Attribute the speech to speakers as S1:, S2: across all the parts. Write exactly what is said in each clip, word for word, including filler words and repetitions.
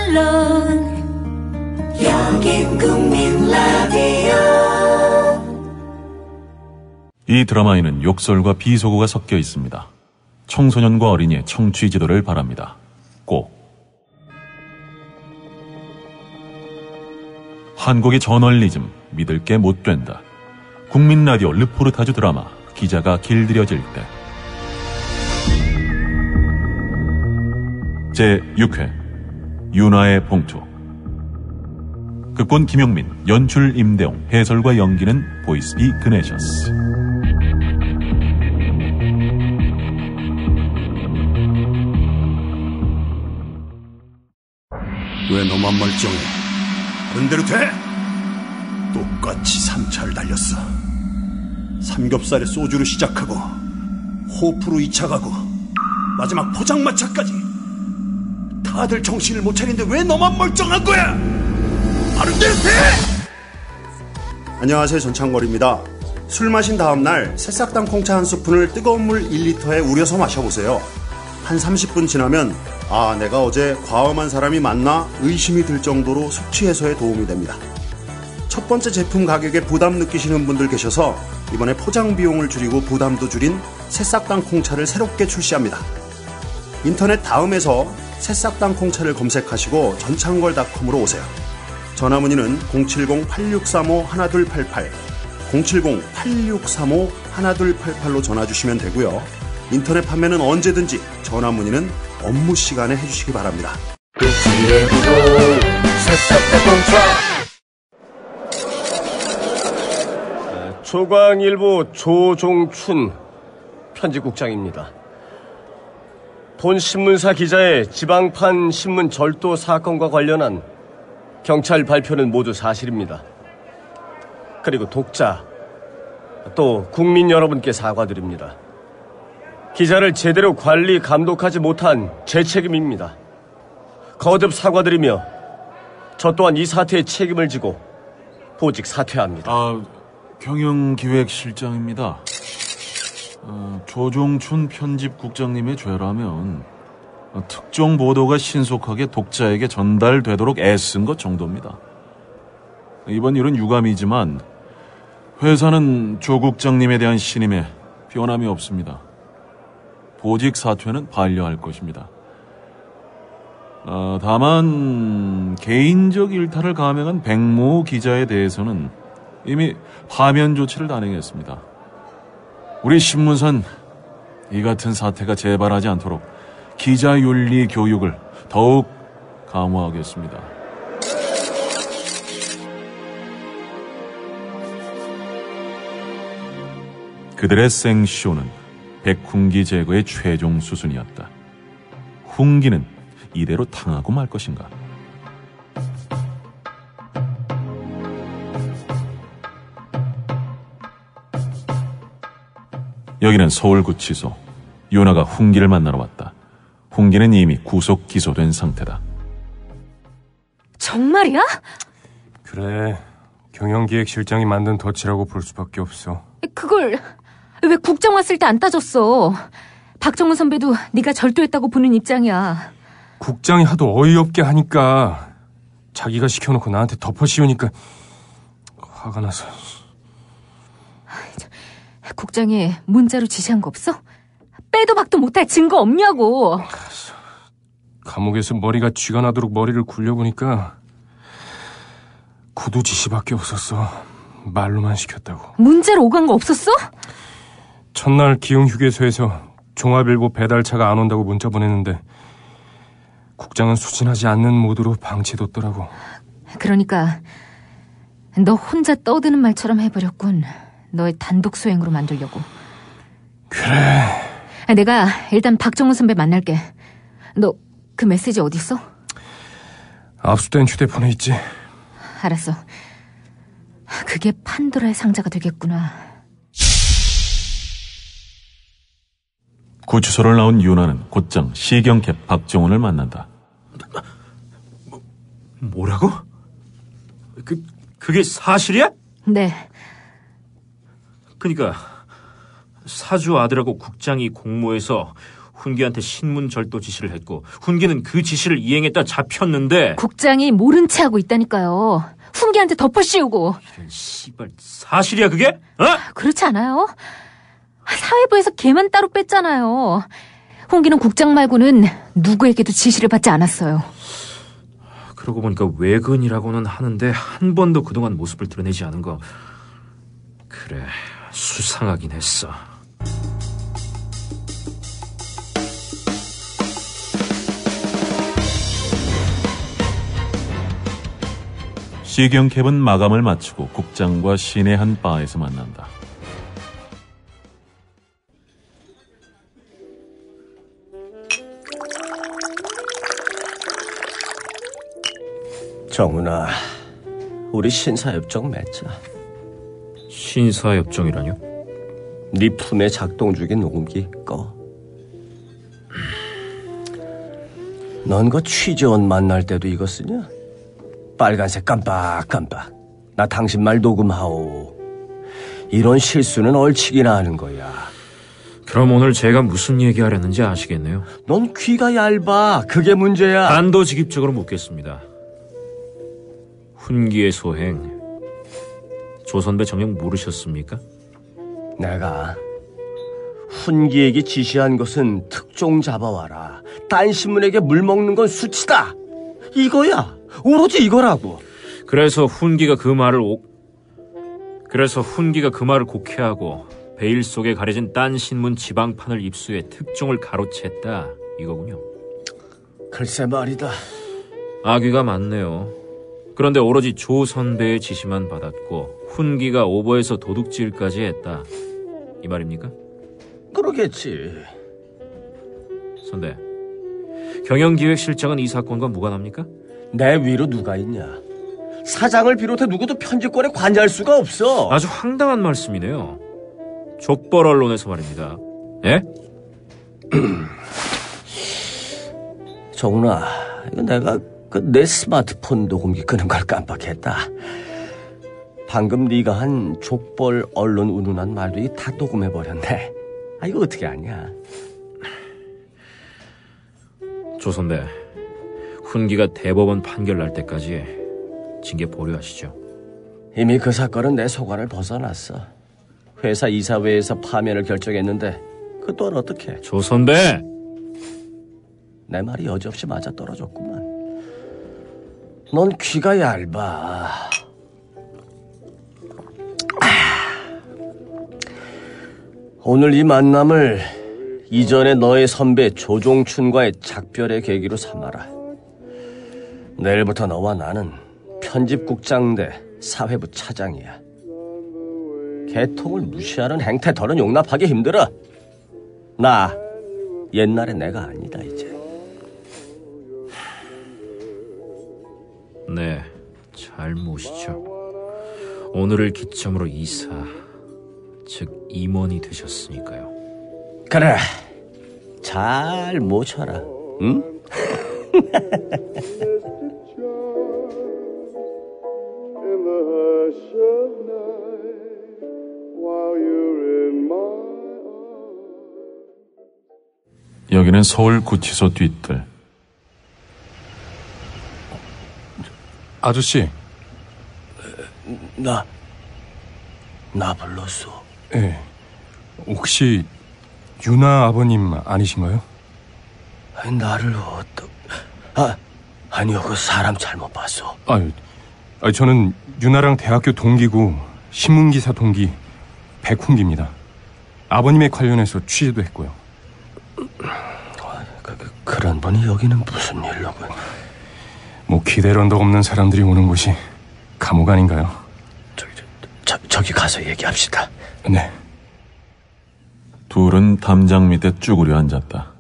S1: 물론 여긴 국민 라디오.
S2: 이 드라마에는 욕설과 비속어가 섞여 있습니다. 청소년과 어린이의 청취 지도를 바랍니다. 꼭. 한국의 저널리즘 믿을 게 못 된다. 국민 라디오 르포르타주 드라마 기자가 길들여질 때 제육 회 윤화의 봉투. 극본 김용민, 연출 임대용, 해설과 연기는 보이스비 그네셔스.
S3: 왜 너만 멀쩡해? 다른 대로 돼? 똑같이 삼 차를 달렸어. 삼겹살에 소주로 시작하고 호프로 이 차 가고 마지막 포장마차까지. 다들 정신을 못 차리는데 왜 너만 멀쩡한 거야? 다른 대로 돼! 안녕하세요, 전창걸입니다. 술 마신 다음날 새싹당 콩차 한 스푼을 뜨거운 물 일 리터에 우려서 마셔보세요. 한 삼십 분 지나면 아, 내가 어제 과음한 사람이 맞나 의심이 들 정도로 숙취 해소에 도움이 됩니다. 첫 번째 제품 가격에 부담 느끼시는 분들 계셔서 이번에 포장 비용을 줄이고 부담도 줄인 새싹당 콩차를 새롭게 출시합니다. 인터넷 다음에서 새싹당 콩차를 검색하시고 전창걸 닷컴으로 오세요. 전화문의는 공칠공 팔육삼오 일이팔팔, 공칠공 팔육삼오 일이팔팔로 전화주시면 되고요. 인터넷 판매는 언제든지 전화문의는 업무 시간에 해주시기 바랍니다.
S1: 그치의 구도 새싹당 콩차.
S4: 조광일보 조종춘 편집국장입니다. 본 신문사 기자의 지방판 신문 절도 사건과 관련한 경찰 발표는 모두 사실입니다. 그리고 독자, 또 국민 여러분께 사과드립니다. 기자를 제대로 관리, 감독하지 못한 제 책임입니다. 거듭 사과드리며 저 또한 이 사태의 책임을 지고 보직 사퇴합니다.
S2: 아, 경영기획실장입니다. 어, 조종춘 편집국장님의 죄라면 어, 특정 보도가 신속하게 독자에게 전달되도록 애쓴 것 정도입니다. 이번 일은 유감이지만 회사는 조 국장님에 대한 신임에 변함이 없습니다. 보직 사퇴는 반려할 것입니다. 어, 다만 개인적 일탈을 감행한 백모 기자에 대해서는 이미 파면 조치를 단행했습니다. 우리 신문사는 이 같은 사태가 재발하지 않도록 기자윤리 교육을 더욱 강화하겠습니다. 그들의 생쇼는 백훈기 제거의 최종 수순이었다. 훈기는 이대로 당하고 말 것인가? 여기는 서울구치소. 윤아가 훈기를 만나러 왔다. 훈기는 이미 구속 기소된 상태다.
S5: 정말이야?
S6: 그래, 경영기획실장이 만든 덫이라고 볼 수밖에 없어.
S5: 그걸 왜 국장 왔을 때 안 따졌어? 박정훈 선배도 네가 절도했다고 보는 입장이야.
S6: 국장이 하도 어이없게 하니까, 자기가 시켜놓고 나한테 덮어 씌우니까 화가 나서.
S5: 국장이 문자로 지시한 거 없어? 빼도 박도 못할 증거 없냐고.
S6: 감옥에서 머리가 쥐가 나도록 머리를 굴려보니까 구두 지시밖에 없었어. 말로만 시켰다고.
S5: 문자로 오간 거 없었어?
S6: 첫날 기흥휴게소에서 종합일보 배달차가 안 온다고 문자 보냈는데 국장은 수진하지 않는 모드로 방치뒀더라고.
S5: 그러니까 너 혼자 떠드는 말처럼 해버렸군. 너의 단독 수행으로 만들려고.
S6: 그래.
S5: 내가 일단 박정훈 선배 만날게. 너 그 메시지 어디 있어?
S6: 압수된 휴대폰에 있지.
S5: 알았어. 그게 판도라의 상자가 되겠구나.
S2: 구치소를 나온 윤아는 곧장 시경캡 박정훈을 만난다.
S7: 뭐, 뭐라고? 그, 그게 사실이야?
S5: 네.
S7: 그러니까 사주 아들하고 국장이 공모해서 훈기한테 신문 절도 지시를 했고 훈기는 그 지시를 이행했다 잡혔는데
S5: 국장이 모른 체 하고 있다니까요. 훈기한테 덮어씌우고.
S7: 이런 씨발 사실이야 그게? 어?
S5: 그렇지 않아요? 사회부에서 걔만 따로 뺐잖아요. 훈기는 국장 말고는 누구에게도 지시를 받지 않았어요.
S7: 그러고 보니까 외근이라고는 하는데 한 번도 그동안 모습을 드러내지 않은 거 그래 수상하긴 했어.
S2: 시경 캡은 마감을 마치고 국장과 시내 한 바에서 만난다.
S4: 정훈아, 우리 신사협정 맺자.
S7: 신사협정이라뇨?
S4: 네 품에 작동 중인 녹음기 꺼. 넌 그 취재원 만날 때도 이거 쓰냐? 빨간색 깜빡깜빡. 나 당신 말 녹음하오. 이런 실수는 얼치기나 하는 거야.
S7: 그럼 오늘 제가 무슨 얘기하려는지 아시겠네요?
S4: 넌 귀가 얇아. 그게 문제야.
S7: 단도직입적으로 묻겠습니다. 훈기의 소행 조선배 정녕 모르셨습니까?
S4: 내가 훈기에게 지시한 것은 특종 잡아와라. 딴 신문에게 물 먹는 건 수치다. 이거야. 오로지 이거라고.
S7: 그래서 훈기가 그 말을 오... 그래서 훈기가 그 말을 곡해하고 베일 속에 가려진 딴 신문 지방판을 입수해 특종을 가로챘다 이거군요.
S4: 글쎄 말이다.
S7: 아귀가 많네요. 그런데 오로지 조 선배의 지시만 받았고 훈기가 오버해서 도둑질까지 했다 이 말입니까?
S4: 그러겠지.
S7: 선배, 경영기획실장은 이 사건과 무관합니까?
S4: 내 위로 누가 있냐. 사장을 비롯해 누구도 편집권에 관여할 수가 없어.
S7: 아주 황당한 말씀이네요. 족벌 언론에서 말입니다. 예?
S4: 정훈아, 이거 내가 그 내 스마트폰 녹음기 끄는 걸 깜빡했다. 방금 네가 한 족벌 언론 운운한 말도 이 다 녹음해버렸네. 아, 이거 어떻게 아냐.
S7: 조 선배, 훈기가 대법원 판결 날 때까지 징계 보류하시죠.
S4: 이미 그 사건은 내 소관을 벗어났어. 회사 이사회에서 파면을 결정했는데 그 또한 어떡해.
S7: 조 선배!
S4: 내 말이 여지없이 맞아떨어졌구만. 넌 귀가 얇아. 오늘 이 만남을 이전에 너의 선배 조종춘과의 작별의 계기로 삼아라. 내일부터 너와 나는 편집국장 대 사회부 차장이야. 개통을 무시하는 행태 더는 용납하기 힘들어. 나 옛날의 내가 아니다 이제.
S7: 네, 잘 모시죠. 오늘을 기점으로 이사, 즉 임원이 되셨으니까요.
S4: 그래, 잘 모셔라. 응?
S2: 여기는 서울 구치소 뒷뜰.
S6: 아저씨.
S4: 나, 나 불렀어.
S6: 예. 혹시 유나 아버님 아니신가요?
S4: 나를 어떡... 아, 아니요, 그 사람 잘못 봤어.
S6: 아유, 아유, 저는 유나랑 대학교 동기고 신문기사 동기 백훈기입니다. 아버님에 관련해서 취재도 했고요.
S4: 그, 그, 그런 분이 여기는 무슨 일로...
S6: 뭐 기댈 언덕 없는 사람들이 오는 곳이 감옥 아닌가요?
S4: 저기, 저, 저기 가서 얘기합시다.
S6: 네.
S2: 둘은 담장 밑에 쭈그려 앉았다.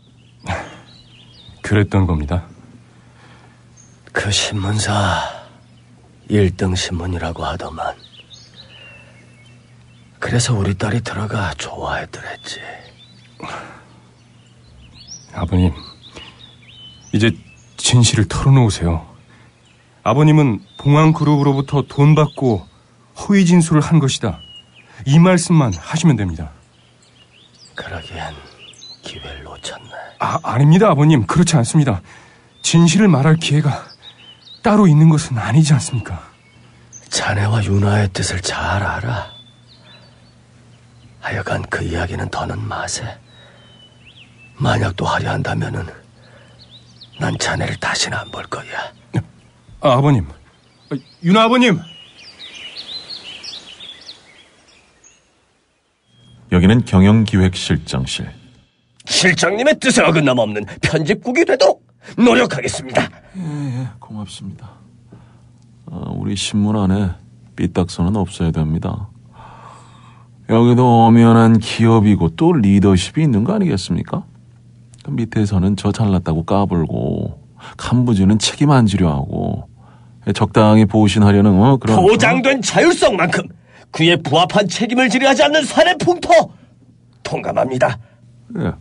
S6: 그랬던 겁니다.
S4: 그 신문사 일 등 신문이라고 하더만. 그래서 우리 딸이 들어가 좋아했더랬지.
S6: 아버님, 이제 진실을 털어놓으세요. 아버님은 봉황그룹으로부터 돈 받고 허위 진술을 한 것이다. 이 말씀만 하시면 됩니다.
S4: 그러기엔 기회를 놓쳤네.
S6: 아, 아닙니다, 아버님. 그렇지 않습니다. 진실을 말할 기회가 따로 있는 것은 아니지 않습니까?
S4: 자네와 유나의 뜻을 잘 알아. 하여간 그 이야기는 더는 마세. 만약 또 하려 한다면은 난 자네를 다시는 안 볼 거야.
S6: 아, 아버님. 아, 유나 아버님.
S2: 여기는 경영기획실장실.
S4: 실장님의 뜻에 어긋남 없는 편집국이 되도록 노력하겠습니다.
S2: 예, 예, 고맙습니다. 아, 우리 신문 안에 삐딱선은 없어야 됩니다. 여기도 엄연한 기업이고 또 리더십이 있는 거 아니겠습니까? 그 밑에서는 저 잘났다고 까불고 간부지는 책임 안 지려 하고 적당히 보신하려는 어, 그런
S4: 보장된 자율성만큼 그에 부합한 책임을 지려 하지 않는 사내 풍토 통감합니다.
S2: 예.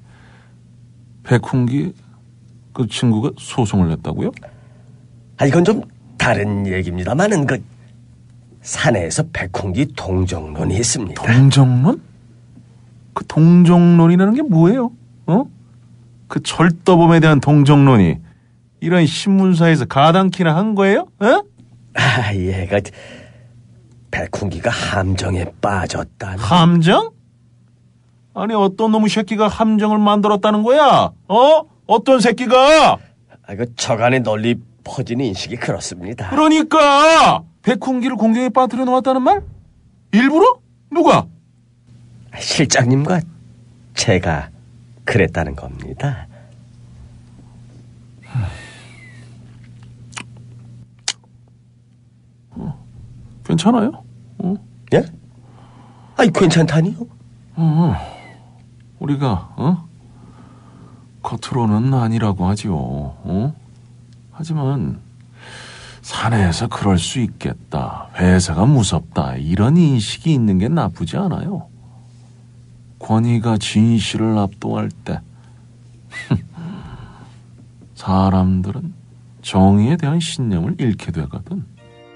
S2: 백훈기 그 친구가 소송을 냈다고요?
S4: 아, 이건 좀 다른 얘기입니다만은 그 사내에서 백훈기 동정론이 있습니다.
S2: 동정론? 그 동정론이라는 게 뭐예요? 어? 그 절도범에 대한 동정론이 이런 신문사에서 가당키나 한 거예요? 어?
S4: 아, 얘가 백훈기가 함정에 빠졌다는.
S2: 함정? 아니 어떤 놈의 새끼가 함정을 만들었다는 거야? 어? 어떤 새끼가?
S4: 아, 그 저간에 널리 퍼진 인식이 그렇습니다.
S2: 그러니까 백훈기를 공경에 빠뜨려 놓았다는 말? 일부러? 누가?
S4: 실장님과 제가 그랬다는 겁니다.
S2: 어, 괜찮아요? 어?
S4: 예? 아니 괜찮다니요?
S2: 어, 우리가 어? 겉으로는 아니라고 하지요. 어? 하지만 사내에서 그럴 수 있겠다. 회사가 무섭다. 이런 인식이 있는 게 나쁘지 않아요. 권위가 진실을 압도할 때 사람들은 정의에 대한 신념을 잃게 되거든.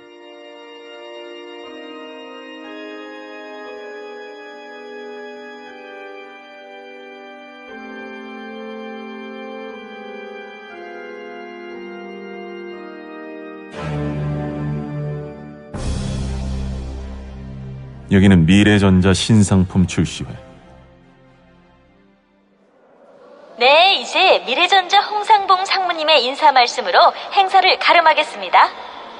S2: 여기는 미래전자 신상품 출시회.
S8: 네, 이제 미래전자 홍상봉 상무님의 인사 말씀으로 행사를 가름하겠습니다.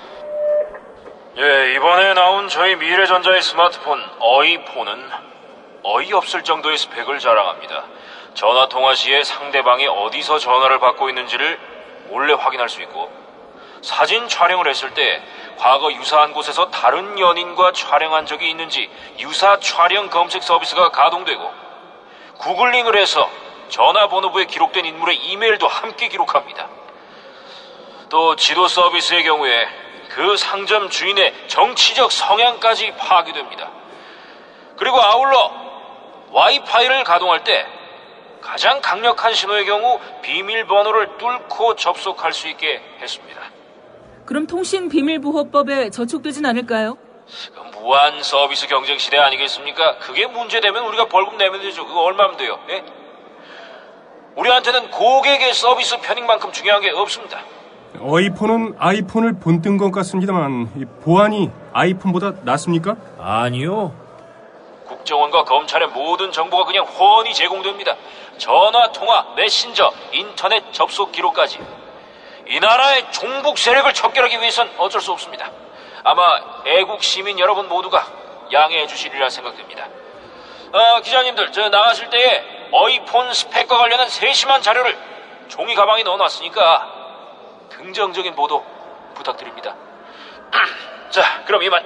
S7: 예, 이번에 나온 저희 미래전자의 스마트폰 어이폰은 어이없을 정도의 스펙을 자랑합니다. 전화통화 시에 상대방이 어디서 전화를 받고 있는지를 몰래 확인할 수 있고, 사진 촬영을 했을 때 과거 유사한 곳에서 다른 연인과 촬영한 적이 있는지 유사 촬영 검색 서비스가 가동되고, 구글링을 해서 전화번호부에 기록된 인물의 이메일도 함께 기록합니다. 또 지도 서비스의 경우에 그 상점 주인의 정치적 성향까지 파악이 됩니다. 그리고 아울러 와이파이를 가동할 때 가장 강력한 신호의 경우 비밀번호를 뚫고 접속할 수 있게 했습니다.
S9: 그럼 통신 비밀보호법에 저촉되진 않을까요?
S7: 무한 서비스 경쟁 시대 아니겠습니까? 그게 문제되면 우리가 벌금 내면 되죠. 그거 얼마면 돼요? 예? 우리한테는 고객의 서비스 편익만큼 중요한 게 없습니다.
S6: 어이폰은 아이폰을 본뜬 것 같습니다만 이 보안이 아이폰보다 낫습니까?
S7: 아니요. 국정원과 검찰의 모든 정보가 그냥 훤히 제공됩니다. 전화, 통화, 메신저, 인터넷 접속 기록까지. 이 나라의 종북 세력을 척결하기 위해선 어쩔 수 없습니다. 아마 애국 시민 여러분 모두가 양해해 주시리라 생각됩니다. 어, 기자님들, 저 나가실 때에 어이폰 스펙과 관련한 세심한 자료를 종이 가방에 넣어놨으니까 긍정적인 보도 부탁드립니다. 자, 그럼 이만.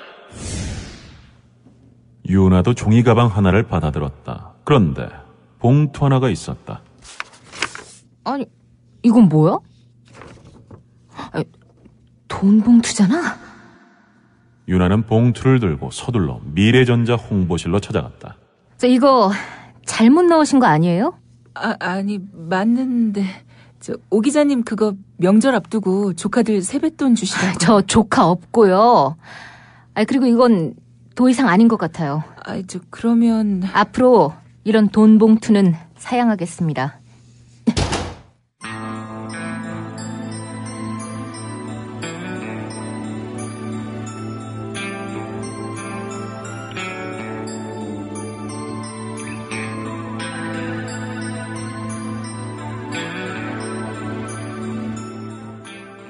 S2: 유나도 종이 가방 하나를 받아들었다. 그런데 봉투 하나가 있었다.
S5: 아니, 이건 뭐야? 아니, 돈 봉투잖아?
S2: 유나는 봉투를 들고 서둘러 미래전자 홍보실로 찾아갔다.
S5: 저 이거 잘못 넣으신 거 아니에요?
S9: 아, 아니 맞는데 저 오 기자님 그거 명절 앞두고 조카들 세뱃돈 주시라고.
S5: 저 조카 없고요. 아 그리고 이건 더 이상 아닌 것 같아요.
S9: 아, 저 그러면
S5: 앞으로 이런 돈 봉투는 사양하겠습니다.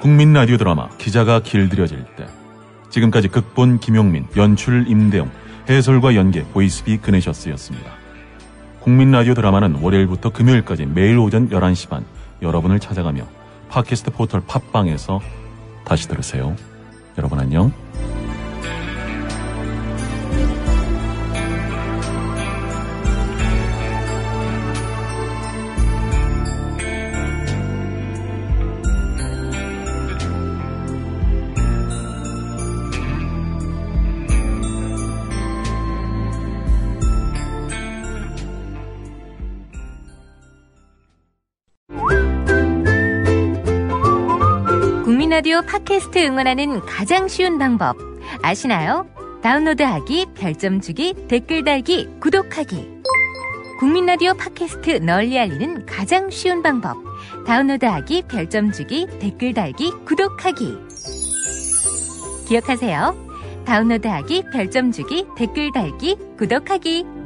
S2: 국민 라디오 드라마 기자가 길들여질 때. 지금까지 극본 김용민, 연출 임대용, 해설과 연계 보이스비 그네셔스였습니다. 국민 라디오 드라마는 월요일부터 금요일까지 매일 오전 열한 시 반 여러분을 찾아가며 팟캐스트 포털 팟빵에서 다시 들으세요. 여러분 안녕.
S5: 라디오 팟캐스트 응원하는 가장 쉬운 방법 아시나요? 다운로드하기, 별점 주기, 댓글 달기, 구독하기. 국민 라디오 팟캐스트 널리 알리는 가장 쉬운 방법. 다운로드하기, 별점 주기, 댓글 달기, 구독하기. 기억하세요. 다운로드하기, 별점 주기, 댓글 달기, 구독하기.